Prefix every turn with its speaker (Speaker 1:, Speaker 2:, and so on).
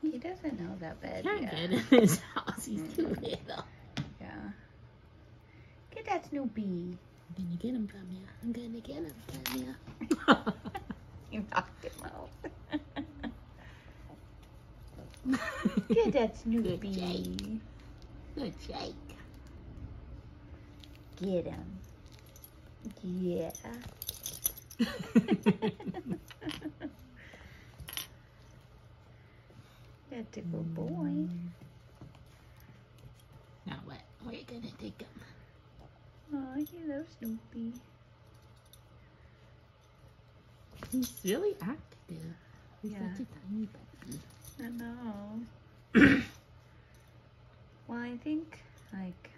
Speaker 1: He doesn't know that bed
Speaker 2: Can't
Speaker 1: yet.
Speaker 2: get in his house. He's too little.
Speaker 1: Yeah. Get that Snoopy.
Speaker 2: I'm gonna get him from you. I'm gonna get him from you.
Speaker 1: You knocked him out. Get that Snoopy.
Speaker 2: Good Jake.
Speaker 1: Get him. Yeah. That's a good boy.
Speaker 2: Now what? Where are you gonna take him?
Speaker 1: Oh, he loves Snoopy.
Speaker 2: He's really active. He's
Speaker 1: Yeah.
Speaker 2: such a tiny puppy.
Speaker 1: I know. Well, I think, like,